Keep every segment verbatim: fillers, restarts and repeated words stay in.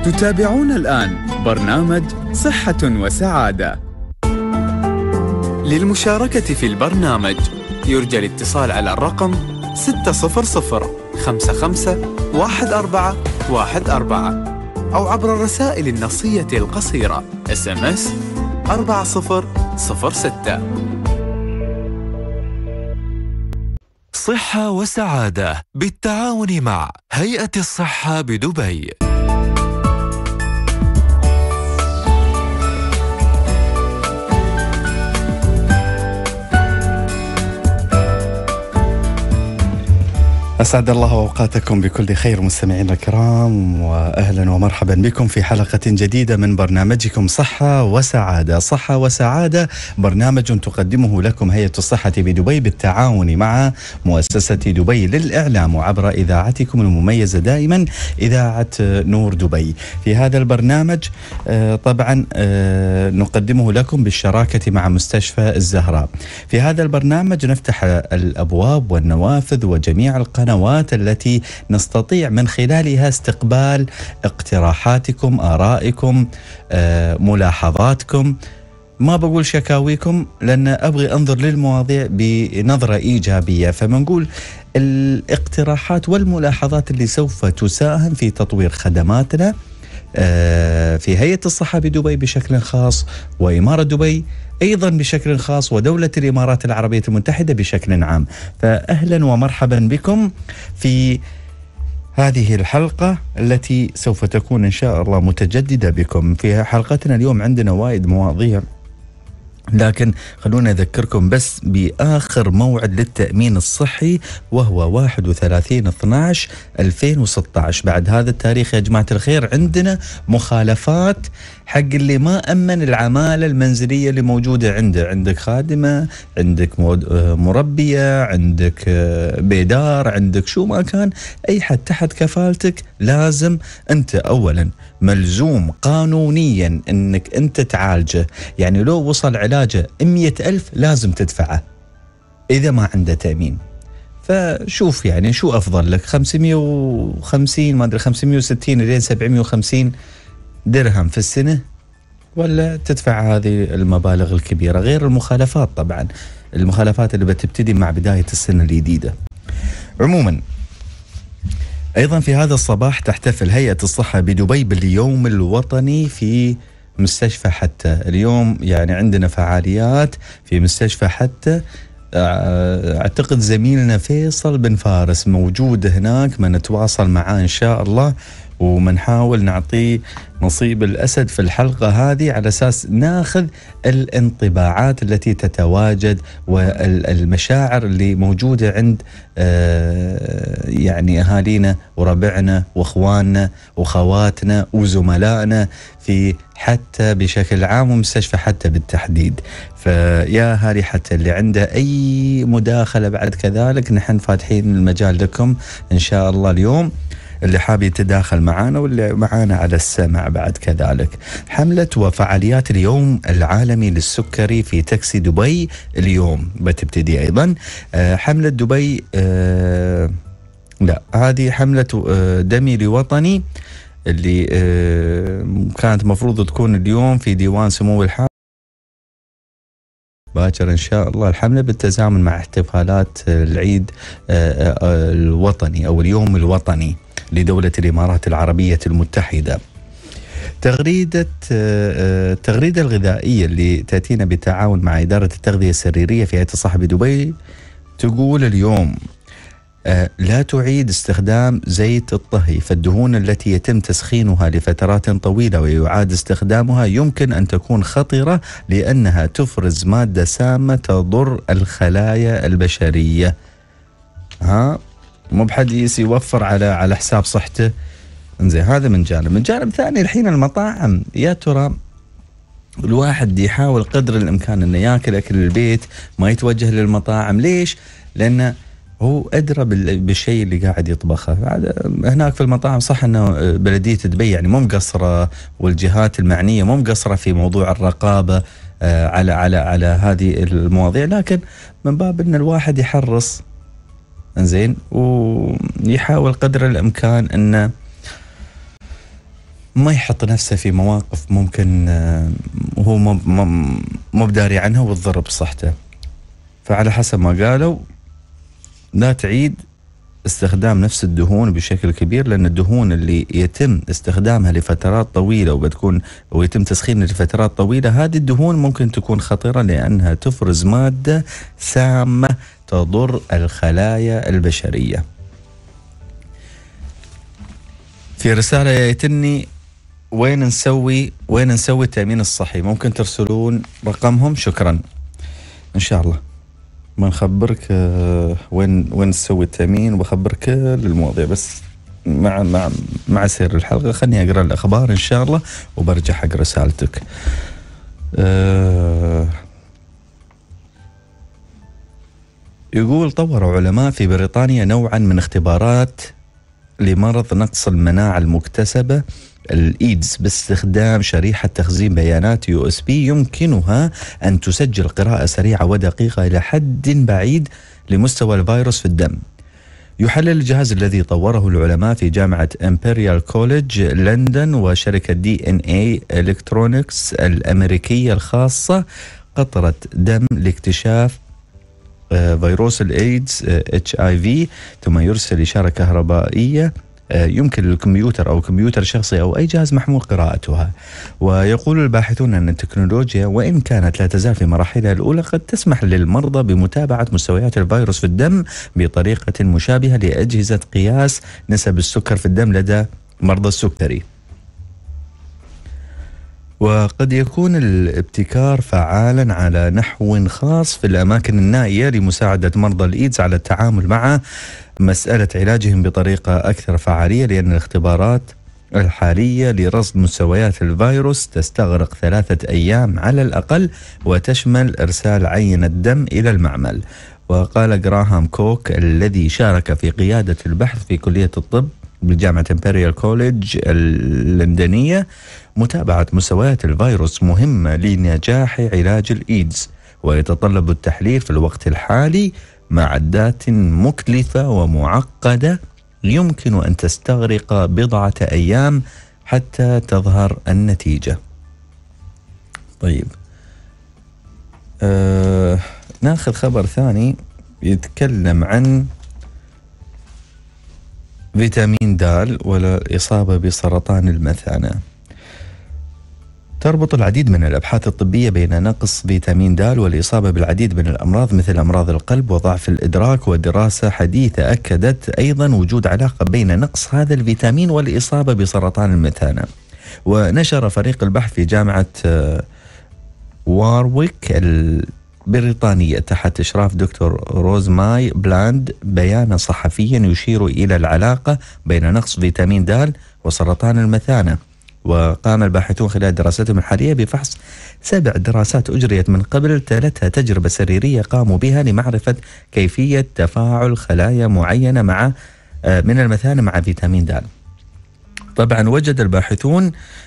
تتابعون الآن برنامج صحة وسعادة. للمشاركة في البرنامج يرجى الاتصال على الرقم ستة صفر صفر خمسة خمسة واحد أربعة واحد أربعة أو عبر الرسائل النصية القصيرة إس إم إس أربعة صفر صفر ستة. صحة وسعادة بالتعاون مع هيئة الصحة بدبي. أسعد الله أوقاتكم بكل خير مستمعينا الكرام، وأهلا ومرحبا بكم في حلقة جديدة من برنامجكم صحة وسعادة. صحة وسعادة برنامج تقدمه لكم هيئة الصحة بدبي بالتعاون مع مؤسسة دبي للإعلام وعبر إذاعتكم المميزة دائما إذاعة نور دبي. في هذا البرنامج طبعا نقدمه لكم بالشراكة مع مستشفى الزهراء. في هذا البرنامج نفتح الأبواب والنوافذ وجميع القنوات التي نستطيع من خلالها استقبال اقتراحاتكم، آرائكم، آه، ملاحظاتكم. ما بقول شكاويكم لأن أبغي أنظر للمواضيع بنظرة إيجابية، فمنقول الاقتراحات والملاحظات اللي سوف تساهم في تطوير خدماتنا آه، في هيئة الصحة بدبي بشكل خاص، وإمارة دبي أيضا بشكل خاص، ودولة الإمارات العربية المتحدة بشكل عام. فأهلا ومرحبا بكم في هذه الحلقة التي سوف تكون إن شاء الله متجددة بكم. في حلقتنا اليوم عندنا وايد مواضيع، لكن خلونا أذكركم بس بآخر موعد للتأمين الصحي، وهو واحد وثلاثين اثنا عشر ألفين وستة عشر. بعد هذا التاريخ يا جماعة الخير عندنا مخالفات حق اللي ما أمن العمالة المنزلية اللي موجودة عنده. عندك خادمة، عندك مربية، عندك بيدار، عندك شو ما كان، أي حد تحت كفالتك لازم أنت أولا ملزوم قانونيا أنك أنت تعالجه. يعني لو وصل علاجه مية ألف لازم تدفعه إذا ما عنده تأمين. فشوف يعني شو أفضل لك، خمسمية وخمسين ما أدري خمسمية وستين لين سبعمية وخمسين درهم في السنة، ولا تدفع هذه المبالغ الكبيرة، غير المخالفات طبعا، المخالفات اللي بتبتدي مع بداية السنة الجديدة. عموما أيضا في هذا الصباح تحتفل هيئة الصحة بدبي باليوم الوطني في مستشفى حتى. اليوم يعني عندنا فعاليات في مستشفى حتى، أعتقد زميلنا فيصل بن فارس موجود هناك، ما نتواصل معاه إن شاء الله ومنحاول نعطيه نصيب الأسد في الحلقة هذه على أساس ناخذ الانطباعات التي تتواجد والمشاعر اللي موجودة عند يعني أهالينا وربعنا وأخواننا وخواتنا وزملائنا في حتى بشكل عام ومستشفى حتى بالتحديد. فيا هاري حتى اللي عنده أي مداخلة بعد كذلك نحن فاتحين المجال لكم إن شاء الله اليوم، اللي حاب يتداخل معانا واللي معانا على السمع بعد كذلك. حملة وفعاليات اليوم العالمي للسكري في تاكسي دبي اليوم بتبتدي أيضا. حملة دبي آه لا هذه حملة آه دمي لوطني اللي آه كانت مفروض تكون اليوم في ديوان سمو الحاكم باكر إن شاء الله. الحملة بالتزامن مع احتفالات العيد آه آه الوطني أو اليوم الوطني لدولة الإمارات العربية المتحدة. تغريدة التغريدة الغذائية اللي تأتينا بالتعاون مع إدارة التغذية السريرية في هيئة الصحة بدبي تقول اليوم لا تعيد استخدام زيت الطهي، فالدهون التي يتم تسخينها لفترات طويلة ويعاد استخدامها يمكن أن تكون خطرة لأنها تفرز مادة سامة تضر الخلايا البشرية. ها مو بحد يوفر على على حساب صحته. انزين هذا من جانب. من جانب ثاني الحين المطاعم، يا ترى الواحد يحاول قدر الامكان انه ياكل اكل البيت، ما يتوجه للمطاعم. ليش؟ لانه هو ادرى بالشيء اللي قاعد يطبخه. هناك في المطاعم صح انه بلديه دبي يعني مو مقصره، والجهات المعنيه مو مقصره في موضوع الرقابه على على على هذه المواضيع، لكن من باب ان الواحد يحرص انزين ويحاول قدر الامكان انه ما يحط نفسه في مواقف ممكن وهو مو بداري عنها وتضر بصحته. فعلى حسب ما قالوا لا تعيد استخدام نفس الدهون بشكل كبير، لأن الدهون اللي يتم استخدامها لفترات طويلة وبتكون ويتم تسخينها لفترات طويلة، هذه الدهون ممكن تكون خطيرة لأنها تفرز مادة سامة تضر الخلايا البشرية. في رسالة يتني وين نسوي وين نسوي التأمين الصحي، ممكن ترسلون رقمهم. شكرا إن شاء الله ما نخبرك وين وين نسوي التأمين وبخبرك كل المواضيع، بس مع مع مع سير الحلقة خلني أقرأ الأخبار إن شاء الله وبرجع حق رسالتك. أه يقول طوروا علماء في بريطانيا نوعا من اختبارات لمرض نقص المناعة المكتسبة الإيدز باستخدام شريحة تخزين بيانات يو اس بي يمكنها أن تسجل قراءة سريعة ودقيقة إلى حد بعيد لمستوى الفيروس في الدم. يحلل الجهاز الذي طوره العلماء في جامعة إمبريال كوليدج لندن وشركة دي إن إيه إلكترونيكس الأمريكية الخاصة قطرة دم لاكتشاف فيروس الإيدز إتش آي في، ثم يرسل إشارة كهربائية يمكن للكمبيوتر أو كمبيوتر شخصي أو أي جهاز محمول قراءتها. ويقول الباحثون أن التكنولوجيا وإن كانت لا تزال في مراحلها الأولى قد تسمح للمرضى بمتابعة مستويات الفيروس في الدم بطريقة مشابهة لأجهزة قياس نسب السكر في الدم لدى مرضى السكري. وقد يكون الابتكار فعالا على نحو خاص في الأماكن النائية لمساعدة مرضى الإيدز على التعامل مع مسألة علاجهم بطريقة أكثر فعالية، لأن الاختبارات الحالية لرصد مستويات الفيروس تستغرق ثلاثة أيام على الأقل وتشمل إرسال عينة دم إلى المعمل. وقال جراهام كوك الذي شارك في قيادة البحث في كلية الطب بجامعة إمبريال كوليدج اللندنية: متابعة مستويات الفيروس مهمة لنجاح علاج الإيدز، ويتطلب التحليل في الوقت الحالي معدات مكلفة ومعقدة يمكن أن تستغرق بضعة أيام حتى تظهر النتيجة. طيب آه ناخذ خبر ثاني يتكلم عن فيتامين د والإصابة بسرطان المثانة. تربط العديد من الأبحاث الطبية بين نقص فيتامين د والإصابة بالعديد من الأمراض مثل أمراض القلب وضعف الإدراك، ودراسة حديثة أكدت أيضا وجود علاقة بين نقص هذا الفيتامين والإصابة بسرطان المثانة. ونشر فريق البحث في جامعة وارويك البريطانية تحت إشراف دكتور روزماي بلاند بيانا صحفيا يشير إلى العلاقة بين نقص فيتامين د وسرطان المثانة. وقام الباحثون خلال دراستهم الحالية بفحص سبع دراسات أجريت من قبل، تلتها تجربة سريرية قاموا بها لمعرفة كيفية تفاعل خلايا معينة مع من المثانة مع فيتامين د. طبعا وجد الباحثون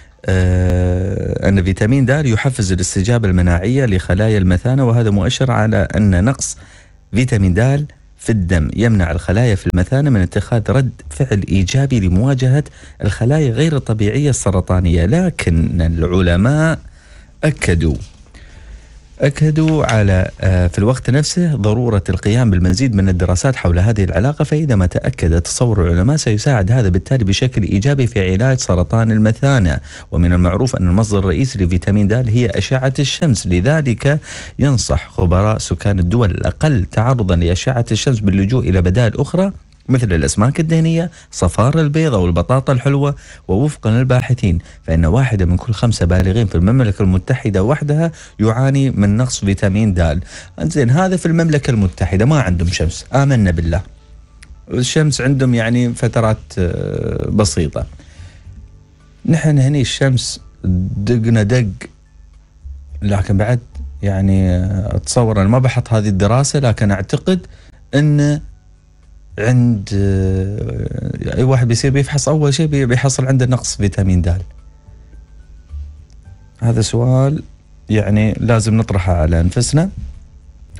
أن فيتامين د يحفز الاستجابة المناعية لخلايا المثانة، وهذا مؤشر على أن نقص فيتامين د في الدم يمنع الخلايا في المثانة من اتخاذ رد فعل إيجابي لمواجهة الخلايا غير الطبيعية السرطانية. لكن العلماء أكدوا أكدوا على في الوقت نفسه ضرورة القيام بالمزيد من الدراسات حول هذه العلاقة، فإذا ما تأكد تصور العلماء سيساعد هذا بالتالي بشكل إيجابي في علاج سرطان المثانة. ومن المعروف أن المصدر الرئيسي لفيتامين د هي أشعة الشمس، لذلك ينصح خبراء سكان الدول الأقل تعرضا لأشعة الشمس باللجوء إلى بدائل أخرى مثل الأسماك الدهنية، صفار البيض أو البطاطا الحلوة. ووفقا للباحثين فإن واحدة من كل خمسة بالغين في المملكة المتحدة وحدها يعاني من نقص فيتامين د. زين هذا في المملكة المتحدة ما عندهم شمس، آمنا بالله، الشمس عندهم يعني فترات بسيطة. نحن هني الشمس دقنا دق، لكن بعد يعني أتصور أنا ما بحط هذه الدراسة، لكن أعتقد أن عند أي واحد بيصير بيفحص أول شيء بيحصل عنده نقص فيتامين د. هذا سؤال يعني لازم نطرحه على أنفسنا،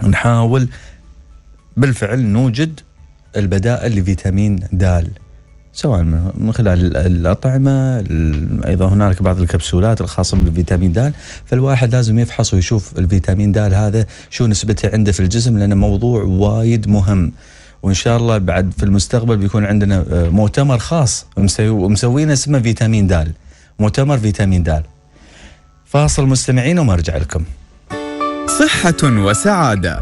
نحاول بالفعل نوجد البدائل لفيتامين د سواء من خلال الأطعمة، أيضا هنالك بعض الكبسولات الخاصة بالفيتامين د. فالواحد لازم يفحص ويشوف الفيتامين د هذا شو نسبته عنده في الجسم، لأنه موضوع وايد مهم. وإن شاء الله بعد في المستقبل بيكون عندنا مؤتمر خاص ومسوينا اسمه فيتامين د، مؤتمر فيتامين د. فاصل مستمعين وما أرجع لكم. صحة وسعادة.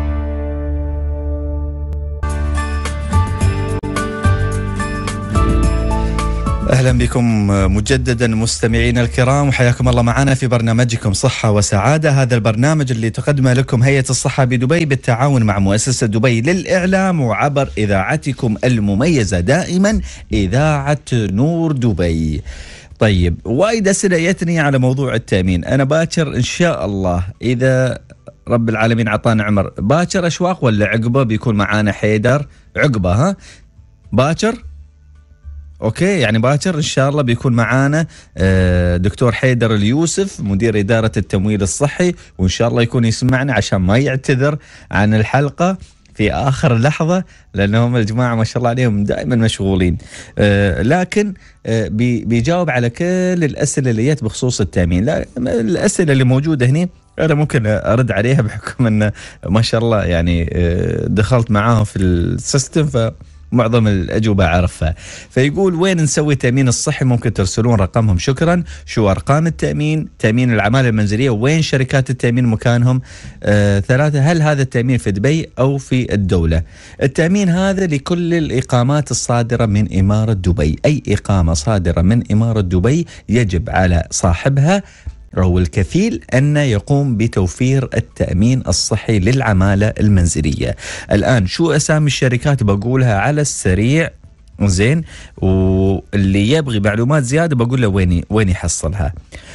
أهلا بكم مجددا مستمعينا الكرام، وحياكم الله معنا في برنامجكم صحة وسعادة. هذا البرنامج اللي تقدمه لكم هيئة الصحة بدبي بالتعاون مع مؤسسة دبي للإعلام وعبر إذاعتكم المميزة دائما إذاعة نور دبي. طيب، وايد أسئلة يتني على موضوع التأمين. أنا باكر إن شاء الله إذا رب العالمين عطانا عمر، باكر أشواق ولا عقبة بيكون معانا حيدر؟ عقبة، ها باكر؟ اوكي، يعني باكر ان شاء الله بيكون معانا دكتور حيدر اليوسف مدير إدارة التمويل الصحي، وان شاء الله يكون يسمعنا عشان ما يعتذر عن الحلقة في آخر لحظة، لأنهم الجماعة ما شاء الله عليهم دائما مشغولين. لكن بيجاوب على كل الأسئلة اللي جت بخصوص التأمين. لا، الأسئلة اللي موجودة هنا أنا ممكن أرد عليها بحكم أن ما شاء الله يعني دخلت معاهم في السيستم، ف معظم الأجوبة عرفها. فيقول وين نسوي تأمين الصحي؟ ممكن ترسلون رقمهم. شكرا. شو أرقام التأمين؟ تأمين العمالة المنزلية، وين شركات التأمين مكانهم؟ آه، ثلاثة، هل هذا التأمين في دبي أو في الدولة؟ التأمين هذا لكل الإقامات الصادرة من إمارة دبي. أي إقامة صادرة من إمارة دبي يجب على صاحبها أو الكفيل أن يقوم بتوفير التأمين الصحي للعمالة المنزلية. الآن شو أسامي الشركات بقولها على السريع، زين، واللي يبغي معلومات زيادة بقول له وين وين يحصلها.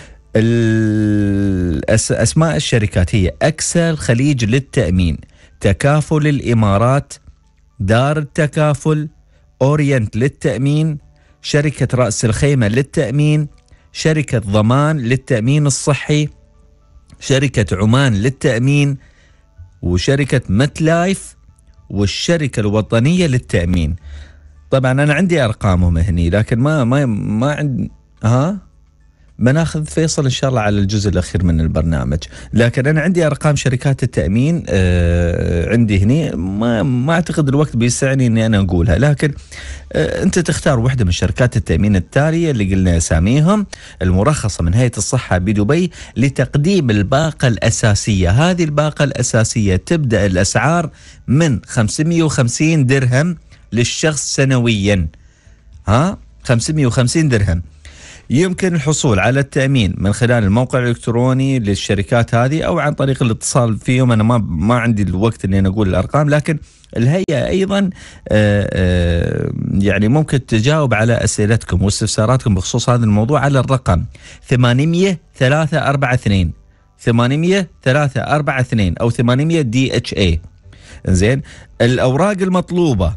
أسماء الشركات هي أكسا الخليج للتأمين، تكافل الإمارات، دار التكافل، أورينت للتأمين، شركة رأس الخيمة للتأمين، شركة ضمان للتأمين الصحي، شركة عمان للتأمين، وشركة متلايف، والشركة الوطنية للتأمين. طبعا أنا عندي أرقامهم هني، لكن ما ما ما عند ها بناخذ فيصل إن شاء الله على الجزء الأخير من البرنامج. لكن أنا عندي أرقام شركات التأمين آه عندي هني، ما ما أعتقد الوقت بيسعني إني أنا أقولها، لكن آه أنت تختار واحدة من شركات التأمين التالية اللي قلنا أساميهم، المرخصة من هيئة الصحة بدبي لتقديم الباقة الأساسية. هذه الباقة الأساسية تبدأ الأسعار من خمسمئة وخمسين درهم للشخص سنويا، ها خمسمئة وخمسين درهم. يمكن الحصول على التأمين من خلال الموقع الإلكتروني للشركات هذه أو عن طريق الاتصال فيهم. أنا ما ما عندي الوقت إني أقول الأرقام، لكن الهيئة أيضا آآ آآ يعني ممكن تجاوب على أسئلتكم واستفساراتكم بخصوص هذا الموضوع على الرقم ثمانمئة ثلاثة أربعة اثنين ثمانمئة ثلاثة أربعة اثنين أو ثمانمئة دي اتش اي. زين، الأوراق المطلوبة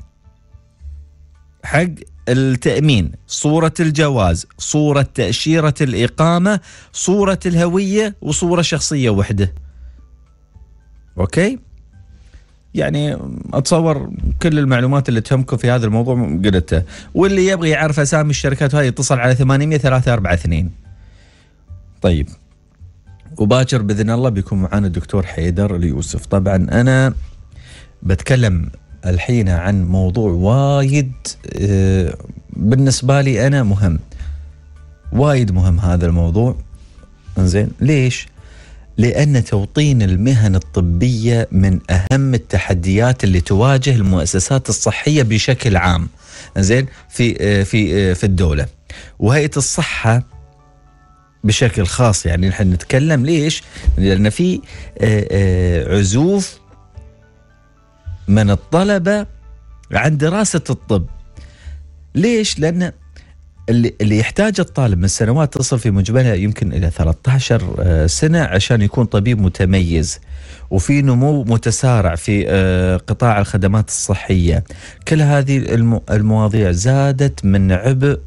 حق التأمين: صورة الجواز، صورة تأشيرة الإقامة، صورة الهوية، وصورة شخصية وحدة. أوكي، يعني أتصور كل المعلومات اللي تهمكم في هذا الموضوع قلتها. واللي يبغي يعرف أسامي الشركات هاي يتصل على ثمانمئة ثلاثة أربعة اثنين. طيب، وباكر بإذن الله بيكون معنا الدكتور حيدر اليوسف. طبعا أنا بتكلم الحين عن موضوع وايد بالنسبة لي أنا مهم، وايد مهم هذا الموضوع. إنزين، ليش؟ لأن توطين المهن الطبية من أهم التحديات اللي تواجه المؤسسات الصحية بشكل عام، إنزين، في في في الدولة، وهيئة الصحة بشكل خاص. يعني نحن نتكلم ليش؟ لأن في عزوف من الطلبة عن دراسة الطب. ليش؟ لأن اللي, اللي يحتاج الطالب من سنوات تصل في مجملها يمكن إلى ثلاثة عشر سنة عشان يكون طبيب متميز، وفي نمو متسارع في قطاع الخدمات الصحية. كل هذه المواضيع زادت من عبء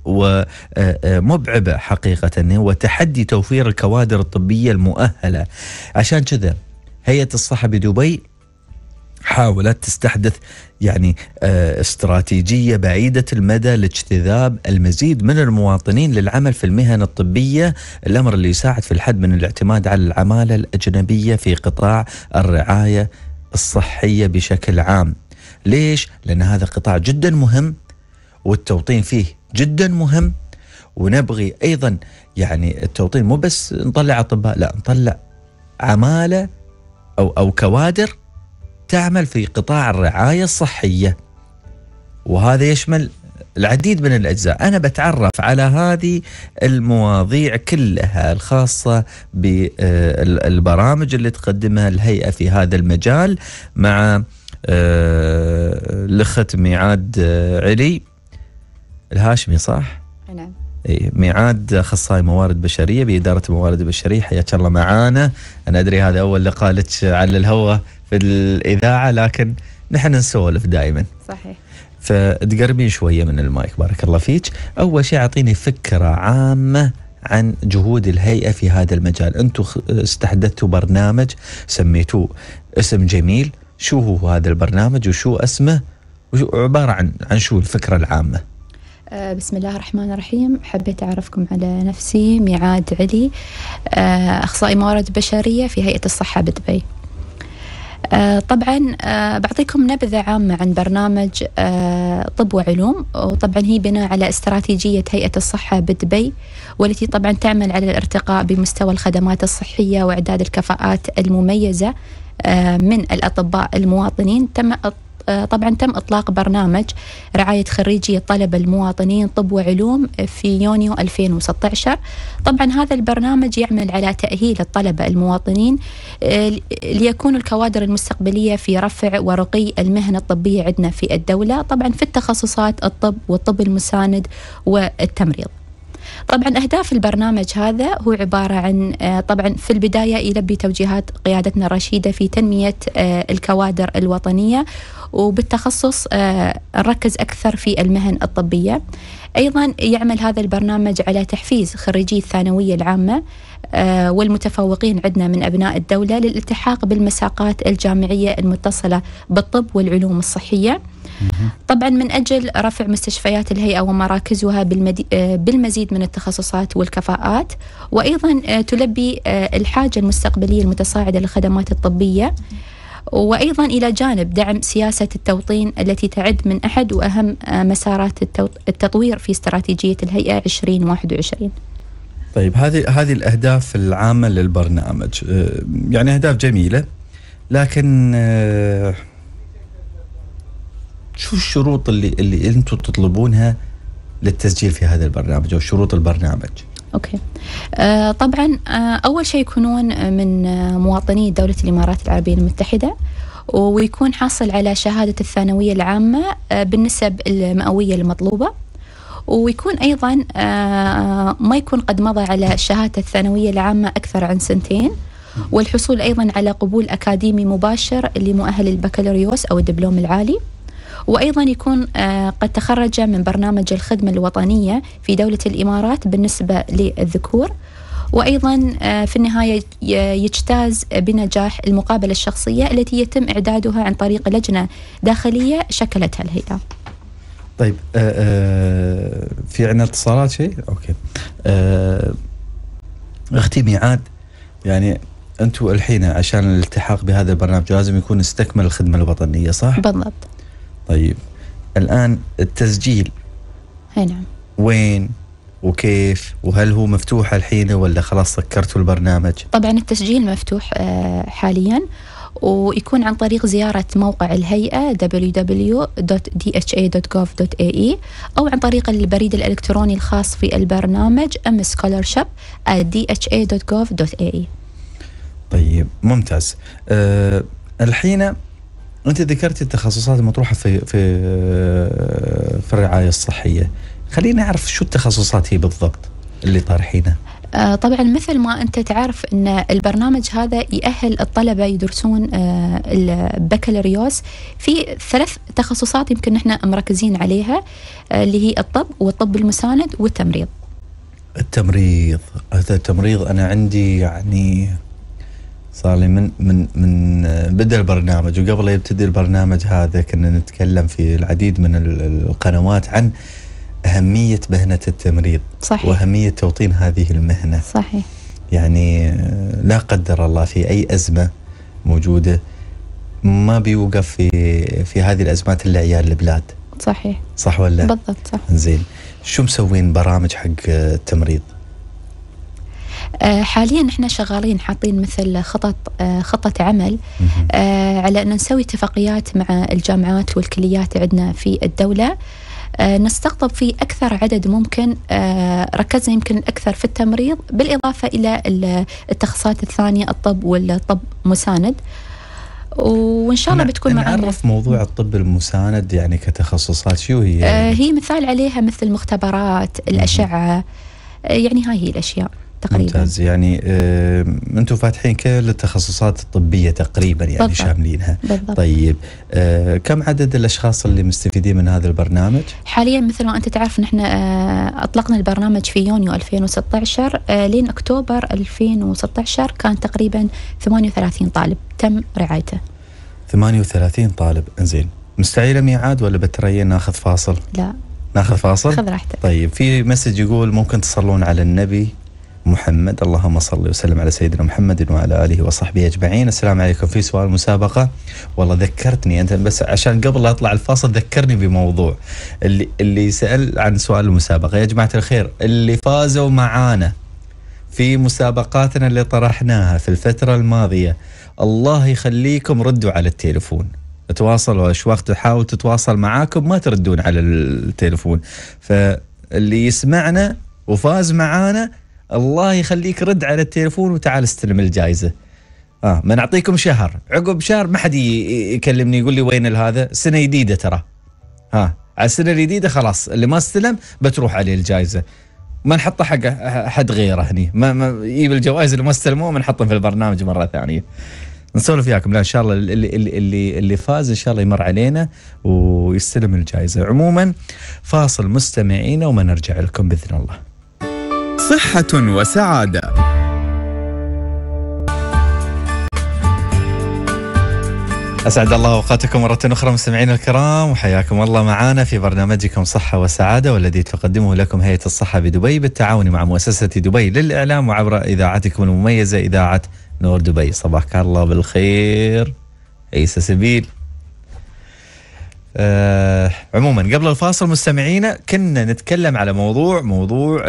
ومبعبء حقيقة، هو تحدي توفير الكوادر الطبية المؤهلة. عشان كذا هيئة الصحة بدبي حاولت تستحدث يعني استراتيجية بعيدة المدى لاجتذاب المزيد من المواطنين للعمل في المهن الطبية، الأمر اللي يساعد في الحد من الاعتماد على العمالة الأجنبية في قطاع الرعاية الصحية بشكل عام. ليش؟ لأن هذا قطاع جدا مهم والتوطين فيه جدا مهم، ونبغي أيضا يعني التوطين مو بس نطلع أطباء، لا نطلع عمالة أو أو كوادر تعمل في قطاع الرعاية الصحية، وهذا يشمل العديد من الأجزاء. أنا بتعرف على هذه المواضيع كلها الخاصة بالبرامج اللي تقدمها الهيئة في هذا المجال مع الأخت ميعاد علي الهاشمي، صح؟ نعم. ميعاد أخصائي موارد بشرية بإدارة الموارد البشرية، حياك الله معانا. أنا أدري هذا أول لقاء لك على الهواء في الإذاعة، لكن نحن نسولف دائما. صحيح. فتقربين شوية من المايك، بارك الله فيك. أول شيء أعطيني فكرة عامة عن جهود الهيئة في هذا المجال. أنتم استحدثتوا برنامج سميتوه اسم جميل، شو هو هذا البرنامج وشو اسمه وعبارة عن عن شو الفكرة العامة؟ بسم الله الرحمن الرحيم. حبيت أعرفكم على نفسي. ميعاد علي، أخصائي موارد بشرية في هيئة الصحة بدبي. طبعا بعطيكم نبذة عامة عن برنامج طب وعلوم، وطبعا هي بناء على استراتيجية هيئة الصحة بدبي، والتي طبعا تعمل على الارتقاء بمستوى الخدمات الصحية وإعداد الكفاءات المميزة من الأطباء المواطنين. تم طبعا تم إطلاق برنامج رعاية خريجي الطلبة المواطنين طب وعلوم في يونيو ألفين وستة عشر. طبعا هذا البرنامج يعمل على تأهيل الطلبة المواطنين ليكونوا الكوادر المستقبلية في رفع ورقي المهنة الطبية عندنا في الدولة، طبعا في التخصصات الطب والطب المساند والتمريض. طبعا أهداف البرنامج هذا هو عبارة عن طبعا في البداية يلبي توجيهات قيادتنا الرشيدة في تنمية الكوادر الوطنية، وبالتخصص نركز أكثر في المهن الطبية. أيضا يعمل هذا البرنامج على تحفيز خريجي الثانوية العامة والمتفوقين عندنا من أبناء الدولة للالتحاق بالمساقات الجامعية المتصلة بالطب والعلوم الصحية، طبعا من أجل رفع مستشفيات الهيئة ومراكزها بالمزيد من التخصصات والكفاءات، وأيضا تلبي الحاجة المستقبلية المتصاعدة للخدمات الطبية، وأيضا إلى جانب دعم سياسة التوطين التي تعد من أحد وأهم مسارات التطوير في استراتيجية الهيئة عشرين واحد وعشرين. طيب هذه هذه الأهداف العامة للبرنامج، يعني أهداف جميلة، لكن شو الشروط اللي اللي أنتم تطلبونها للتسجيل في هذا البرنامج أو شروط البرنامج؟ أوكي. آه طبعا آه أول شيء يكونون من آه مواطني دولة الإمارات العربية المتحدة، ويكون حاصل على شهادة الثانوية العامة آه بالنسب المئوية المطلوبة، ويكون أيضا آه ما يكون قد مضى على الشهادة الثانوية العامة أكثر عن سنتين، والحصول أيضا على قبول أكاديمي مباشر لمؤهل البكالوريوس أو الدبلوم العالي، وأيضا يكون قد تخرج من برنامج الخدمة الوطنية في دولة الإمارات بالنسبة للذكور، وأيضا في النهاية يجتاز بنجاح المقابلة الشخصية التي يتم إعدادها عن طريق لجنة داخلية شكلتها الهيئة. طيب آآ آآ في عنا اتصالات شيء؟ أوكي. أختي ميعاد، يعني أنتوا الحين عشان الالتحاق بهذا البرنامج لازم يكون استكمل الخدمة الوطنية، صح؟ بالضبط. طيب الآن التسجيل هي نعم وين وكيف، وهل هو مفتوح الحين ولا خلاص سكرتوا البرنامج؟ طبعا التسجيل مفتوح حاليا، ويكون عن طريق زيارة موقع الهيئة دبليو دبليو دبليو دوت دي اتش اي دوت جوف دوت اي اي، أو عن طريق البريد الإلكتروني الخاص في البرنامج ام سكولرشيب آت دي اتش اي دوت جوف دوت اي اي. طيب ممتاز. أه الحين أنت ذكرت التخصصات المطروحة في في في الرعاية الصحية، خلينا نعرف شو التخصصات هي بالضبط اللي طارحينها. آه طبعا مثل ما أنت تعرف أن البرنامج هذا يأهل الطلبة يدرسون آه البكالوريوس في ثلاث تخصصات يمكن نحن مركزين عليها، آه اللي هي الطب والطب المساند والتمريض. التمريض، هذا التمريض أنا عندي يعني صار لي من من من بدأ البرنامج، وقبل لا يبتدي البرنامج هذا كنا نتكلم في العديد من القنوات عن أهمية مهنة التمريض. صحيح. وأهمية توطين هذه المهنة. صحيح. يعني لا قدر الله في أي أزمة موجودة ما بيوقف في في هذه الأزمات إلا عيال البلاد. صحيح. صح ولا؟ بالضبط صح. زين، شو مسوين برامج حق التمريض؟ آه حاليا احنا شغالين حاطين مثل خطط آه خطة عمل آه على أن نسوي اتفاقيات مع الجامعات والكليات عندنا في الدولة، آه نستقطب في أكثر عدد ممكن. آه ركزنا يمكن أكثر في التمريض بالإضافة إلى التخصصات الثانية، الطب والطب مساند، وإن شاء الله بتكون معنا. نعرف موضوع الطب المساند يعني كتخصصات شو هي؟ آه هي مثال عليها مثل المختبرات، الأشعة، آه يعني هاي هي الأشياء تقريبا. ممتاز. يعني آه انتم فاتحين كل التخصصات الطبية تقريبا يعني بالضبط. شاملينها. بالضبط. طيب آه كم عدد الأشخاص اللي مستفيدين من هذا البرنامج؟ حاليا مثل ما أنت تعرف نحن آه أطلقنا البرنامج في يونيو ألفين وستة عشر، آه لين أكتوبر ألفين وستة عشر كان تقريبا ثمانية وثلاثين طالب تم رعايته. ثمانية وثلاثين طالب. انزين، مستعيلة ميعاد ولا بترين ناخذ فاصل؟ لا ناخذ فاصل؟ خذ راحتك. طيب في مسج يقول ممكن تصلون على النبي محمد، اللهم صل وسلم على سيدنا محمد وعلى آله وصحبه أجمعين. السلام عليكم، في سؤال مسابقة. والله ذكرتني أنت، بس عشان قبل لا أطلع الفاصل ذكرني بموضوع اللي اللي سأل عن سؤال المسابقة. يا جماعة الخير، اللي فازوا معانا في مسابقاتنا اللي طرحناها في الفترة الماضية، الله يخليكم ردوا على التليفون. تواصلوا، ايش وقت تحاول تتواصل معاكم ما تردون على التليفون. فاللي يسمعنا وفاز معانا الله يخليك رد على التليفون وتعال استلم الجائزة. اه ما نعطيكم شهر، عقب شهر ما حد يكلمني يقول لي وين هذا، سنة جديدة ترى. ها على السنة الجديدة خلاص اللي ما استلم بتروح عليه الجائزة، ما نحطه حق حد غيره هني، ما ما يجيب الجوائز اللي ما استلموه ما نحطهم في البرنامج مرة ثانية. نسولف وياكم، لا ان شاء الله اللي اللي اللي, اللي فاز ان شاء الله يمر علينا ويستلم الجائزة. عموما فاصل مستمعينا وما نرجع لكم بإذن الله. صحة وسعادة. أسعد الله أوقاتكم مرة أخرى مستمعينا الكرام، وحياكم الله معنا في برنامجكم صحة وسعادة، والذي تقدمه لكم هيئة الصحة بدبي بالتعاون مع مؤسسة دبي للإعلام وعبر إذاعتكم المميزة إذاعة نور دبي. صباحك الله بالخير عيسى سبيل. آه عموما قبل الفاصل مستمعينا كنا نتكلم على موضوع موضوع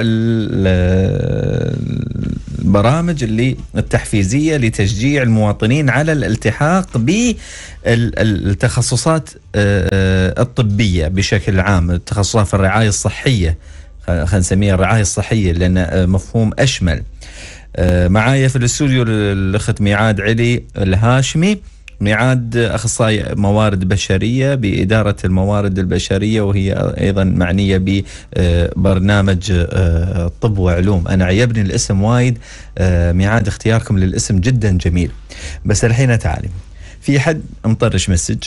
البرامج اللي التحفيزية لتشجيع المواطنين على الالتحاق بالتخصصات الطبية بشكل عام، التخصصات في الرعاية الصحية، خلينا نسميها الرعاية الصحية لأن مفهوم أشمل. معايا في الاستوديو الأخت ميعاد علي الهاشمي، ميعاد أخصائي موارد بشرية بإدارة الموارد البشرية، وهي أيضا معنية ببرنامج طب وعلوم. أنا عيبني الاسم وايد ميعاد، اختياركم للاسم جدا جميل. بس الحين تعالي، في حد مطرش مسج،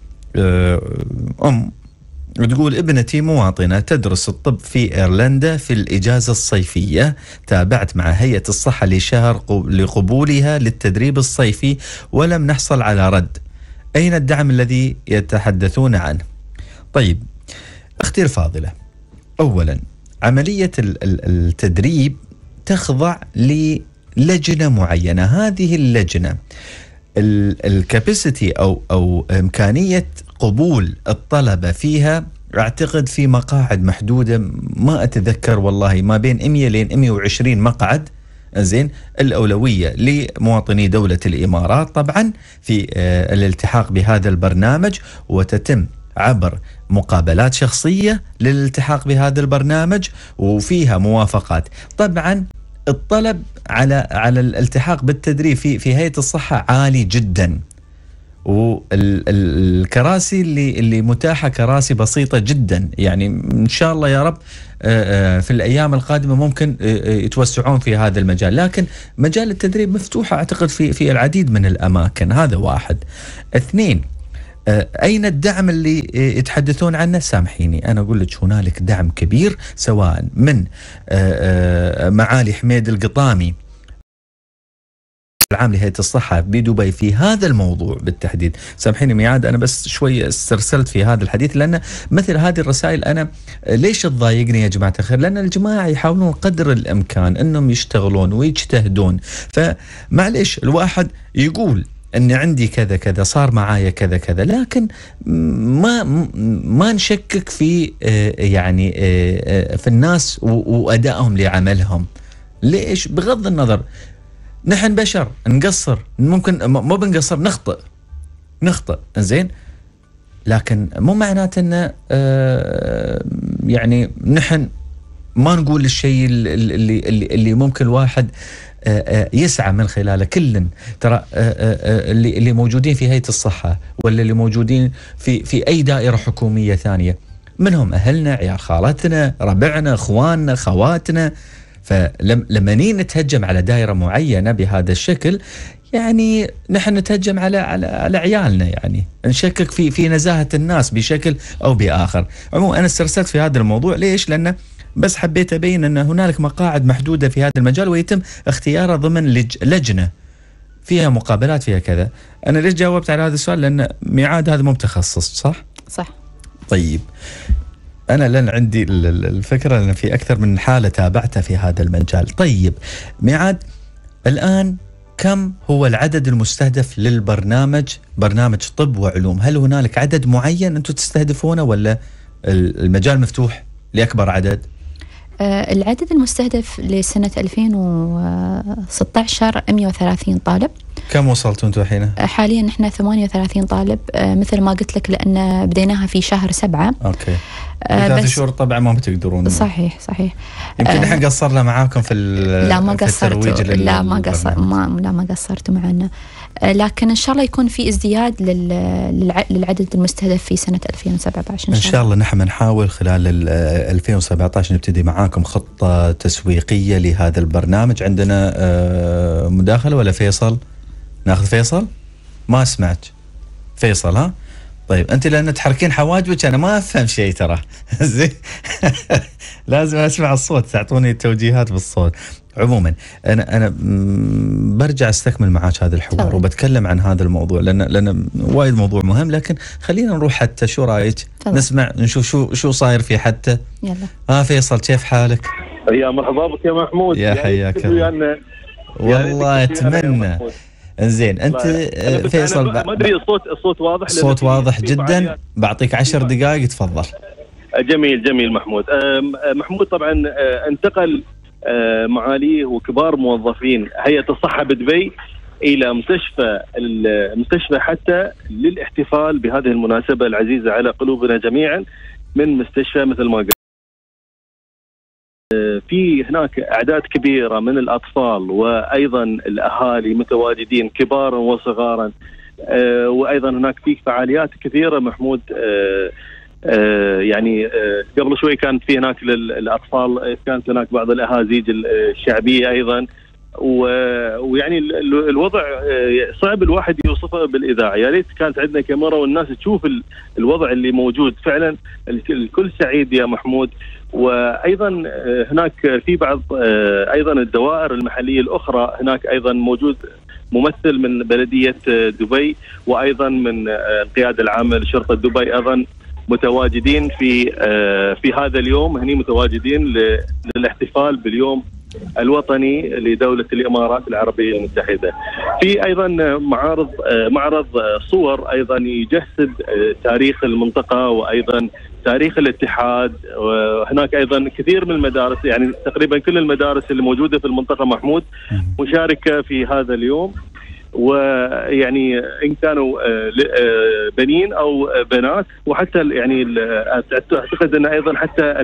أم وتقول ابنتي مواطنة تدرس الطب في إيرلندا في الإجازة الصيفية، تابعت مع هيئة الصحة لشهر لقبولها للتدريب الصيفي ولم نحصل على رد، أين الدعم الذي يتحدثون عنه؟ طيب أختي الفاضلة، أولا عملية التدريب تخضع للجنة معينة، هذه اللجنة الكاباسيتي أو أو إمكانية قبول الطلبة فيها أعتقد في مقاعد محدودة، ما أتذكر والله، ما بين مئة لين مئة وعشرين مقعد. زين، الأولوية لمواطني دولة الإمارات طبعا في آه الالتحاق بهذا البرنامج، وتتم عبر مقابلات شخصية للالتحاق بهذا البرنامج وفيها موافقات. طبعا الطلب على على الالتحاق بالتدريب في في هيئة الصحة عالي جدا، والكراسي اللي اللي متاحة كراسي بسيطة جدا، يعني إن شاء الله يا رب في الأيام القادمة ممكن يتوسعون في هذا المجال، لكن مجال التدريب مفتوح أعتقد في في العديد من الأماكن. هذا واحد. اثنين، أين الدعم اللي يتحدثون عنه؟ سامحيني أنا أقول لك هنالك دعم كبير سواء من معالي حميد القطامي العام لهيئة الصحة بدبي في هذا الموضوع بالتحديد. سامحيني ميعاد، أنا بس شوي استرسلت في هذا الحديث، لأن مثل هذه الرسائل أنا ليش تضايقني يا جماعة الخير؟ لأن الجماعة يحاولون قدر الإمكان أنهم يشتغلون ويجتهدون، فمعليش الواحد يقول أن عندي كذا كذا، صار معايا كذا كذا، لكن ما ما نشكك في يعني في الناس وأدائهم لعملهم. ليش؟ بغض النظر نحن بشر نقصر، ممكن مو بنقصر، نخطئ نخطئ زين، لكن مو معناته أن يعني نحن ما نقول الشيء اللي, اللي, اللي ممكن الواحد يسعى من خلاله. كل ترى اللي اللي موجودين في هيئة الصحة ولا اللي موجودين في في أي دائرة حكومية ثانية، منهم أهلنا، عيال خالاتنا، ربعنا، أخواننا، خواتنا. فلما نيجي نتهجم على دائرة معينة بهذا الشكل، يعني نحن نتهجم على على على عيالنا، يعني نشكك في في نزاهة الناس بشكل أو بآخر. عموما أنا استرسلت في هذا الموضوع ليش؟ لأنه بس حبيت أبين أن هنالك مقاعد محدودة في هذا المجال ويتم اختيارها ضمن لج... لجنة فيها مقابلات فيها كذا. أنا ليش جاوبت على هذا السؤال؟ لأن ميعاد هذا مو متخصص، صح؟ صح. طيب أنا لن عندي الفكرة، لأن في أكثر من حالة تابعتها في هذا المجال. طيب ميعاد، الآن كم هو العدد المستهدف للبرنامج، برنامج طب وعلوم؟ هل هنالك عدد معين أنتم تستهدفونه ولا المجال مفتوح لأكبر عدد؟ آه العدد المستهدف لسنة ألفين وستة عشر مئة وثلاثين طالب. كم وصلتوا أنتوا الحين؟ آه حاليا نحن ثمانية وثلاثين طالب، آه مثل ما قلت لك، لأن بديناها في شهر سبعة. أوكي. آه ثلاث شهور طبعا ما بتقدرون. صحيح صحيح. يمكن نحن آه قصرنا معاكم في لا ما قصرتوا، لا ما قصر ما لا ما قصرتوا معنا، لكن إن شاء الله يكون في ازدياد للعدد المستهدف في سنة ألفين وسبعة عشر إن شاء, إن شاء الله. نحن نحاول خلال ألفين وسبعة عشر نبتدي معاكم خطة تسويقية لهذا البرنامج. عندنا مداخلة ولا فيصل؟ ناخذ فيصل؟ ما سمعت فيصل. ها طيب أنت لأن تحركين حواجبك أنا ما أفهم شيء ترى. زين لازم أسمع الصوت، تعطوني التوجيهات بالصوت. عموما أنا أنا برجع استكمل معاك هذا الحوار طبعا. وبتكلم عن هذا الموضوع لأن لأن وايد موضوع مهم، لكن خلينا نروح حتى. شو رأيك؟ نسمع نشوف شو شو صاير في حتى. يلا. آه فيصل كيف حالك؟ يا مرحبا بك يا محمود. يا حياك الله. والله أتمنى. انزين انت فيصل ما ادري الصوت الصوت واضح؟ الصوت واضح جدا. بعطيك عشر دقائق تفضل. جميل جميل محمود. محمود طبعا انتقل معاليه وكبار موظفين هيئة الصحة بدبي الى مستشفى المستشفى حتى للاحتفال بهذه المناسبة العزيزة على قلوبنا جميعا من مستشفى مثل ما قلت. في هناك أعداد كبيرة من الأطفال وأيضا الأهالي متواجدين كبارا وصغارا، وأيضا هناك في فعاليات كثيرة محمود. يعني قبل شوي كانت في هناك للأطفال، كانت هناك بعض الأهازيج الشعبية أيضا، ويعني الوضع صعب الواحد يوصفه بالإذاعة. يا ريت كانت عندنا كاميرا والناس تشوف الوضع اللي موجود. فعلا الكل سعيد يا محمود. وأيضا هناك في بعض أيضا الدوائر المحلية الأخرى هناك أيضا موجود ممثل من بلدية دبي وأيضا من القيادة العامة لشرطة دبي أيضا متواجدين في في هذا اليوم، هني متواجدين للاحتفال باليوم الوطني لدولة الإمارات العربية المتحدة. في أيضا معارض معرض صور أيضا يجسد تاريخ المنطقة وأيضا تاريخ الاتحاد. وهناك أيضا كثير من المدارس، يعني تقريبا كل المدارس اللي موجودة في المنطقة محمود مشاركة في هذا اليوم، ويعني إن كانوا بنين أو بنات، وحتى يعني أعتقد أن أيضا حتى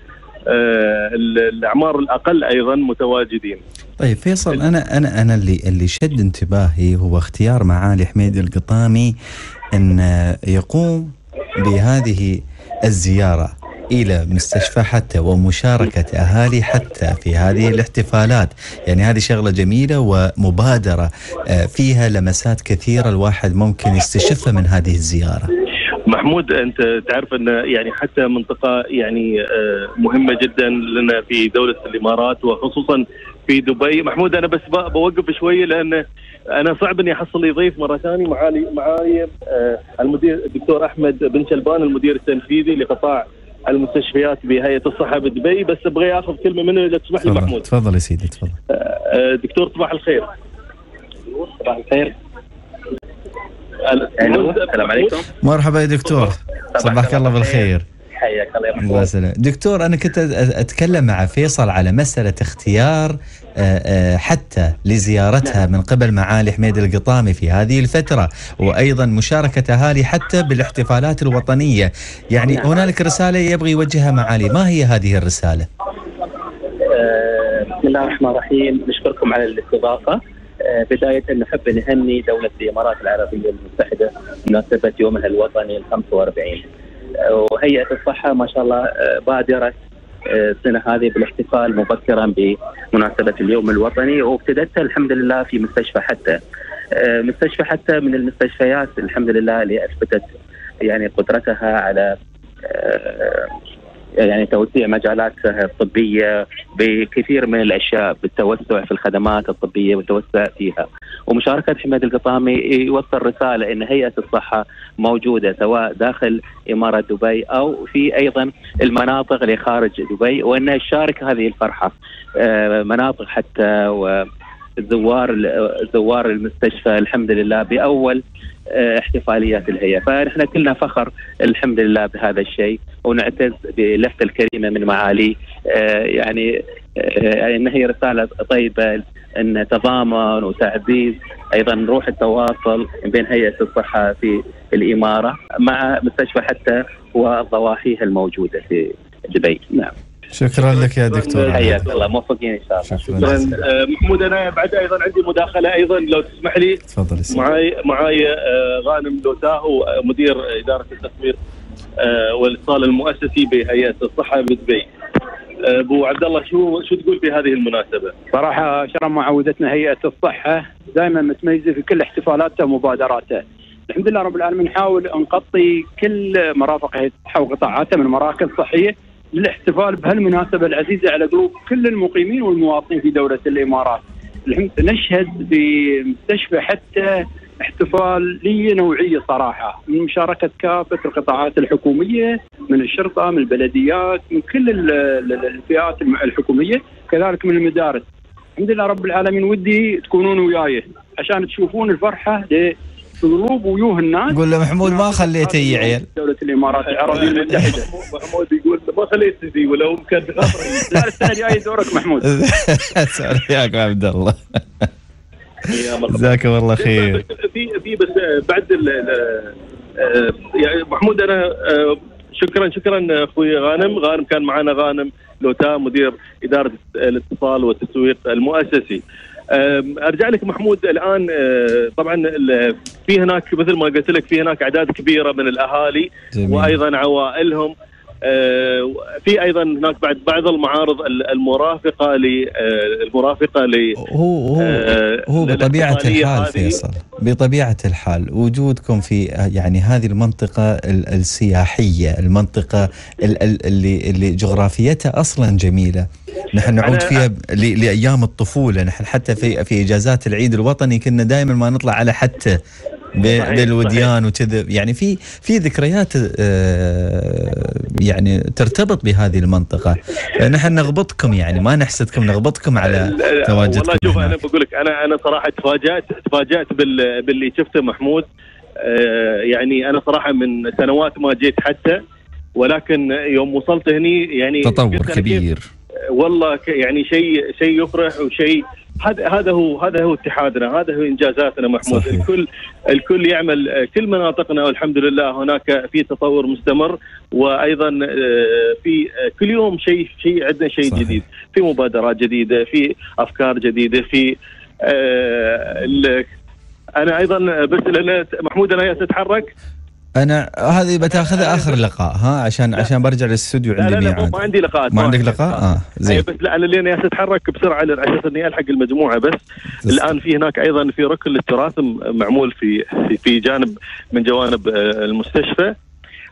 الأعمار الأقل أيضا متواجدين. طيب فيصل، أنا أنا أنا اللي اللي شد انتباهي هو اختيار معالي حميد القطامي أن يقوم بهذه الزيارة إلى مستشفى حتى ومشاركة أهالي حتى في هذه الاحتفالات. يعني هذه شغلة جميلة ومبادرة فيها لمسات كثيرة الواحد ممكن يستشفها من هذه الزيارة. محمود انت تعرف ان يعني حتى منطقه يعني مهمه جدا لنا في دوله الامارات وخصوصا في دبي. محمود انا بس بوقف شويه لان انا صعب اني احصل لي ضيف مره ثانيه. معالي معاي المدير الدكتور احمد بن شلبان المدير التنفيذي لقطاع المستشفيات بهيئه الصحه بدبي، بس ابغى اخذ كلمه منه اذا تسمح لي محمود. تفضل يا سيدي تفضل. دكتور صباح الخير. صباح الخير. السلام عليكم. مرحبا يا دكتور، صباحك الله بالخير. حياك الله يا محمود. الله يسلمك. دكتور انا كنت اتكلم مع فيصل على مساله اختيار حتى لزيارتها من قبل معالي حميد القطامي في هذه الفتره، وايضا مشاركه اهالي حتى بالاحتفالات الوطنيه. يعني هنالك رساله يبغي يوجهها معالي، ما هي هذه الرساله؟ بسم الله الرحمن الرحيم، نشكركم على الاستضافه. بداية نحب نهني دولة الإمارات العربية المتحدة بمناسبة يومها الوطني الخمسة وأربعين، وهيئة الصحة ما شاء الله بادرت السنة هذه بالاحتفال مبكرا بمناسبة اليوم الوطني، وابتدتها الحمد لله في مستشفى حتى. مستشفى حتى من المستشفيات الحمد لله اللي أثبتت يعني قدرتها على يعني توسيع مجالاتها الطبية بكثير من الأشياء، بالتوسع في الخدمات الطبية والتوسع فيها. ومشاركة حميد القطامي يوصل رسالة أن هيئة الصحة موجودة سواء داخل إمارة دبي أو في أيضا المناطق اللي خارج دبي، وأنها تشارك هذه الفرحة. مناطق حتى وزوار زوار المستشفى الحمد لله بأول احتفاليات الهيئة، فنحن كلنا فخر الحمد لله بهذا الشيء، ونعتز بلفتة الكريمة من معالي. يعني ان هي رسالة طيبة ان تضامن وتعزيز ايضا روح التواصل بين هيئة الصحة في الإمارة مع مستشفى حتى وضواحيها الموجودة في دبي. نعم. شكرا لك يا دكتور. حياك الله، موفقين ان شاء الله. شكرا. شكرا. محمود انا بعد ايضا عندي مداخله ايضا لو تسمح لي. تفضل. معاي معاي غانم لوتاهو مدير اداره التسويق والاتصال المؤسسي بهيئه الصحه بدبي. ابو عبد الله شو شو تقول في هذه المناسبه؟ صراحه شرم معودتنا هيئه الصحه دائما متميزه في كل احتفالاتها ومبادراتها. الحمد لله رب العالمين نحاول نغطي كل مرافق هيئه الصحه وقطاعاتها من مراكز صحيه للاحتفال بهالمناسبة العزيزة على قلوب كل المقيمين والمواطنين في دولة الإمارات. نشهد بمستشفى حتى احتفالية نوعية صراحة من مشاركة كافة القطاعات الحكومية، من الشرطة، من البلديات، من كل الفئات الحكومية، كذلك من المدارس. الحمد لله رب العالمين. ودي تكونون وياي عشان تشوفون الفرحة قلوب وجوه الناس. قول له محمود ما خليته يا عيال. دولة الإمارات العربية المتحدة. محمود يقول ما خليته ذي ولو كان بخاطري. لا السنة الجاية دورك محمود. وياك عبد الله. جزاكم الله خير. في في بس بعد يعني محمود انا شكرا شكرا اخوي غانم. غانم كان معنا غانم لوتا مدير اداره الاتصال والتسويق المؤسسي. ارجع لك محمود الان. طبعا في هناك مثل ما قلت لك في هناك اعداد كبيره من الاهالي جميل. وايضا عوائلهم. في ايضا هناك بعد بعض المعارض المرافقه للمرافقه ل هو هو هو بطبيعه الحال فيصل، بطبيعه الحال وجودكم في يعني هذه المنطقه السياحيه، المنطقه اللي اللي جغرافيتها اصلا جميله. نحن نعود فيها لايام الطفوله. نحن حتى في في اجازات العيد الوطني كنا دائما ما نطلع على حتى بالوديان وكذا. يعني في في ذكريات يعني ترتبط بهذه المنطقه. نحن نغبطكم، يعني ما نحسدكم، نغبطكم على تواجدكم. والله شوف انا بقول لك انا انا صراحه تفاجات تفاجات باللي شفته محمود. يعني انا صراحه من سنوات ما جيت حتى، ولكن يوم وصلت هني يعني تطور كبير والله. يعني شيء شيء يفرح وشيء هذا هذا هو هذا هو اتحادنا، هذا هو انجازاتنا محمود. صحيح. الكل الكل يعمل، كل مناطقنا والحمد لله هناك في تطور مستمر، وايضا في كل يوم شيء شيء عندنا شيء جديد، في مبادرات جديده، في افكار جديده، في آه انا ايضا بس لان محمود انا اتحرك. انا هذه بتاخذها اخر لقاء ها عشان لا. عشان برجع للاستوديو عندي ميعاد. لا لا ما عندي لقاءات. ما عندك لقاء؟ اه زين. بس لا انا اللي انا اتحرك بسرعه على اساس اني الحق المجموعه. بس تست... الان في هناك ايضا في ركن للتراث معمول في في جانب من جوانب المستشفى.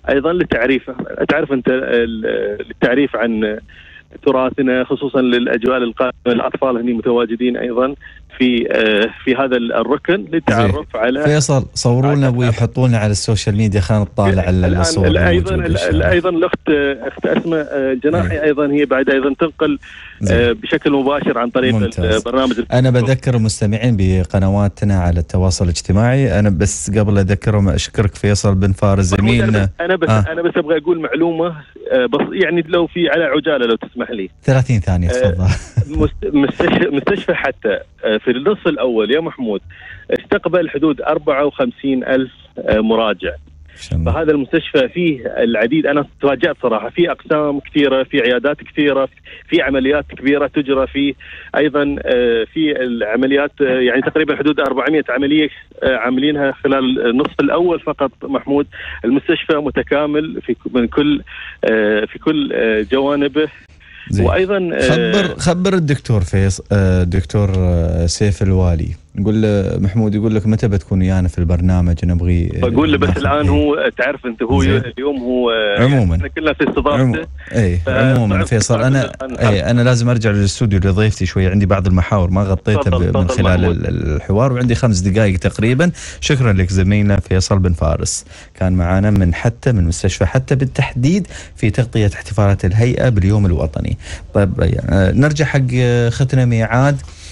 ايضا لتعريفه. تعرف انت التعريف عن تراثنا خصوصا للاجيال القادمه، الاطفال هني متواجدين ايضا في في هذا الركن للتعرف على. فيصل صوروا لنا ويحطونا على السوشيال ميديا، خلينا نطالع على الصور. ايضا ايضا الاخت اخت اسماء جناحي ايضا هي بعد ايضا تنقل زي. بشكل مباشر عن طريق ممتاز. البرنامج. انا بذكر المستمعين بقنواتنا على التواصل الاجتماعي. انا بس قبل اذكرهم اشكرك فيصل بن فارس زميلنا. انا بس آه. انا بس ابغى اقول معلومه بس يعني لو في على عجاله لو تسمح لي ثلاثين ثانيه تفضل. مستشفى مستشفى حتى في النصف الأول يا محمود استقبل حدود أربعة وخمسين ألف مراجع. فهذا المستشفى فيه العديد، أنا تفاجأت صراحة، في أقسام كثيرة، في عيادات كثيرة، في عمليات كبيرة تجرى فيه أيضا. في العمليات يعني تقريبا حدود أربعمائة عملية عاملينها خلال النصف الأول فقط محمود. المستشفى متكامل في من كل في كل جوانبه. زي. وايضا خبر خبر الدكتور فيصل الدكتور سيف الوالي، نقول له محمود يقول لك متى بتكون ويانا في البرنامج نبغي. بقول له بس الان هو تعرف انت هو زي. اليوم هو عموما احنا كلنا في استضافته. اي عموما فيصل انا اي انا لازم ارجع للاستوديو لضيفتي شوي، عندي بعض المحاور ما غطيتها من خلال محمود. الحوار وعندي خمس دقائق تقريبا. شكرا لك زميلنا فيصل بن فارس، كان معنا من حتى من مستشفى حتى بالتحديد في تغطية احتفالات الهيئة باليوم الوطني. طيب يعني نرجع حق اختنا ميعاد.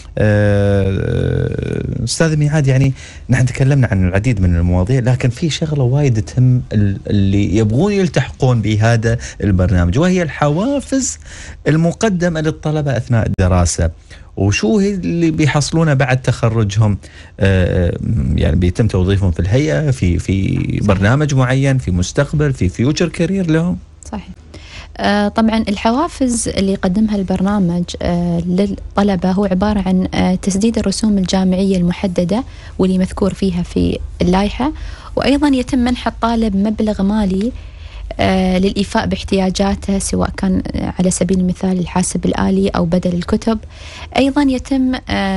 أستاذ ميعاد، يعني نحن تكلمنا عن العديد من المواضيع، لكن في شغلة وايد تهم اللي يبغون يلتحقون بهذا البرنامج، وهي الحوافز المقدمة للطلبة أثناء الدراسة. وشو هي اللي بيحصلونه بعد تخرجهم؟ يعني بيتم توظيفهم في الهيئة في في برنامج معين، في مستقبل، في فيوتشر كارير لهم. صحيح. آه طبعا الحوافز اللي يقدمها البرنامج آه للطلبة هو عبارة عن آه تسديد الرسوم الجامعية المحددة واللي مذكور فيها في اللائحة، وأيضا يتم منح الطالب مبلغ مالي آه للإيفاء باحتياجاته، سواء كان على سبيل المثال الحاسب الآلي أو بدل الكتب. أيضا يتم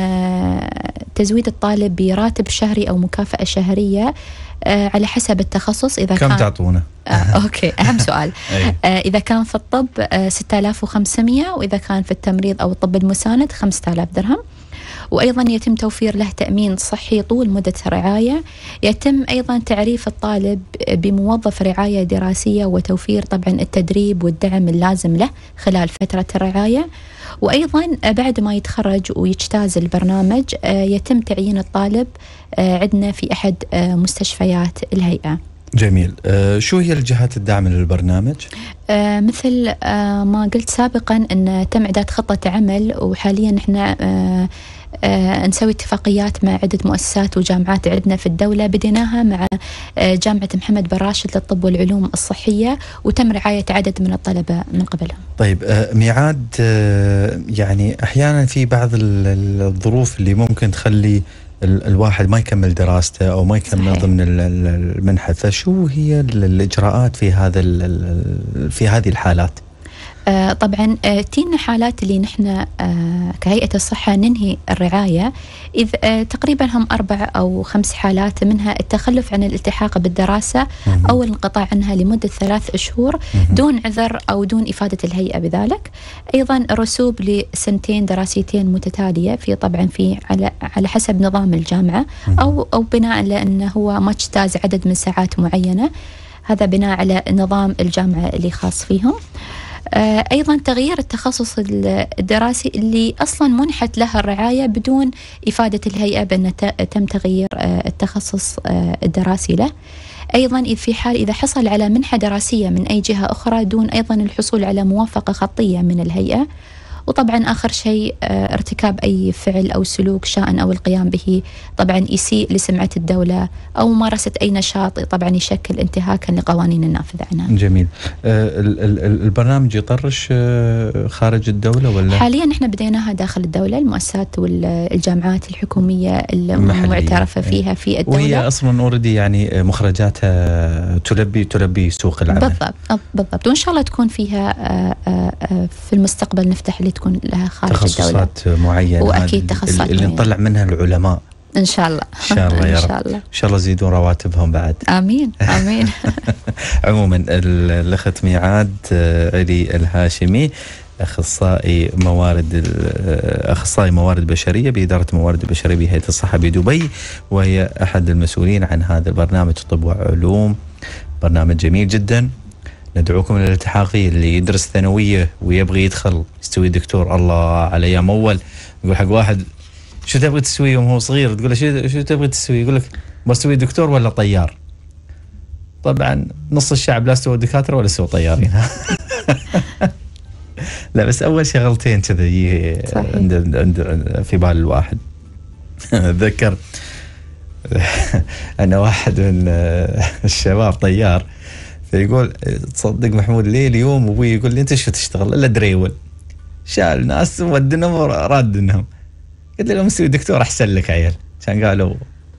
آه تزويد الطالب براتب شهري أو مكافأة شهرية آه على حسب التخصص. إذا كم كان تعطونه؟ آه أوكي، أهم سؤال. آه إذا كان في الطب آه ستة آلاف وخمسمائة، وإذا كان في التمريض أو الطب المساند خمسة آلاف درهم. وأيضا يتم توفير له تأمين صحي طول مدة الرعاية. يتم أيضا تعريف الطالب بموظف رعاية دراسية وتوفير طبعا التدريب والدعم اللازم له خلال فترة الرعاية. وأيضا بعد ما يتخرج ويجتاز البرنامج يتم تعيين الطالب عندنا في أحد مستشفيات الهيئة. جميل. آه شو هي الجهات الداعمة للبرنامج؟ آه مثل آه ما قلت سابقا أن تم إعداد خطة عمل، وحاليا نحن آه آه نسوي اتفاقيات مع عدة مؤسسات وجامعات عندنا في الدولة. بديناها مع آه جامعة محمد بن راشد للطب والعلوم الصحية، وتم رعاية عدد من الطلبة من قبلها. طيب آه ميعاد، آه يعني أحيانا في بعض الظروف اللي ممكن تخلي الواحد ما يكمل دراسته أو ما يكمل صحيح. ضمن المنحة، فشو هي الإجراءات في هذا في هذه الحالات؟ آه طبعا آه تينا حالات اللي نحن آه كهيئة الصحة ننهي الرعاية إذ آه تقريبا هم أربع أو خمس حالات، منها التخلف عن الالتحاق بالدراسة مم. أو الانقطاع عنها لمدة ثلاث شهور مم. دون عذر أو دون إفادة الهيئة بذلك. أيضا الرسوب لسنتين دراسيتين متتالية في طبعا في على على حسب نظام الجامعة مم. أو أو بناء على أنه هو ما اجتاز عدد من ساعات معينة، هذا بناء على نظام الجامعة اللي خاص فيهم. أيضا تغيير التخصص الدراسي اللي أصلا منحت لها الرعاية بدون إفادة الهيئة بأن تم تغيير التخصص الدراسي له. أيضا في حال إذا حصل على منحة دراسية من أي جهة أخرى دون أيضا الحصول على موافقة خطية من الهيئة. وطبعا آخر شيء ارتكاب أي فعل أو سلوك شأن أو القيام به طبعا يسيء لسمعة الدولة أو ممارسة أي نشاط طبعا يشكل انتهاكا لقوانين النافذة عنها. جميل. آه البرنامج يطرش آه خارج الدولة ولا؟ حاليا نحن بديناها داخل الدولة، المؤسسات والجامعات الحكومية المعترفة فيها في الدولة، وهي أصلا أوردي يعني مخرجاتها تلبي تلبي سوق العمل. بالضبط بالضبط. وإن شاء الله تكون فيها آه آه في المستقبل نفتح اللي تكون لها خارج تخصصات الدولة. معينة، وأكيد تخصصات اللي نطلع منها العلماء إن شاء الله. إن شاء الله يا رب. إن شاء الله. إن شاء الله يزيدون رواتبهم بعد. آمين آمين. عموما الأخت ميعاد علي الهاشمي أخصائي موارد أخصائي موارد بشرية بإدارة موارد البشرية بهيئة الصحة بدبي، وهي أحد المسؤولين عن هذا البرنامج طب وعلوم. برنامج جميل جدا، ندعوكم للالتحاق فيه. اللي يدرس ثانوية ويبغي يدخل يستوي دكتور، الله على أيام أول يقول حق واحد شو تبغي تسوي يوم هو صغير، تقول له شو شو تبغي تسوي، يقول لك بسوي دكتور ولا طيار. طبعا نص الشعب لا سووا دكاترة ولا سووا طيارين. لا بس أول شغلتين كذا عند عند في بال الواحد. أتذكر أنا واحد من الشباب طيار، فيقول تصدق محمود ليه اليوم أبوي يقول لي أنت شو تشتغل إلا دريول، شال ناس ودنهم ورادنهم. قلت له مسوي دكتور أحسن لك عيال، كان قالوا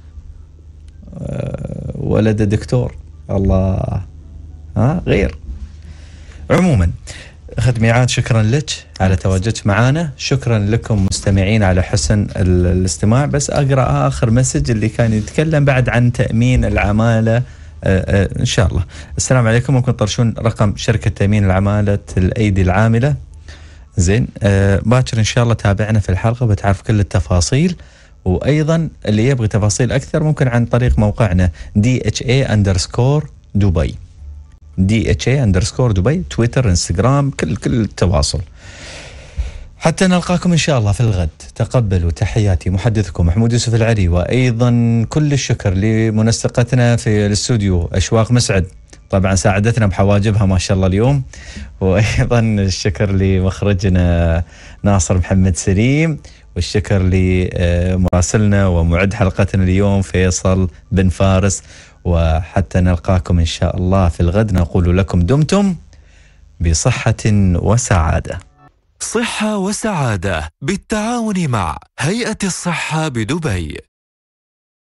ولد دكتور الله ها غير. عموما أخت ميعاد شكرا لك على تواجدك معنا، شكرا لكم مستمعين على حسن الاستماع. بس أقرأ آخر مسج اللي كان يتكلم بعد عن تأمين العمالة. آآ آآ إن شاء الله. السلام عليكم، ممكن ترشون رقم شركة تأمين العمالة الأيدي العاملة. زين باكر إن شاء الله تابعنا في الحلقة وبتعرف كل التفاصيل، وأيضا اللي يبغي تفاصيل أكثر ممكن عن طريق موقعنا دي اتش اي underscore دبي دي اتش اي underscore دبي، تويتر انستغرام كل كل التواصل. حتى نلقاكم إن شاء الله في الغد. تقبلوا تحياتي محدثكم محمود يوسف العري، وأيضا كل الشكر لمنسقتنا في الاستوديو أشواق مسعد، طبعا ساعدتنا بحواجبها ما شاء الله اليوم، وأيضا الشكر لمخرجنا ناصر محمد سليم، والشكر لمراسلنا ومعد حلقتنا اليوم فيصل بن فارس. وحتى نلقاكم إن شاء الله في الغد نقول لكم دمتم بصحة وسعادة. صحة وسعادة بالتعاون مع هيئة الصحة بدبي.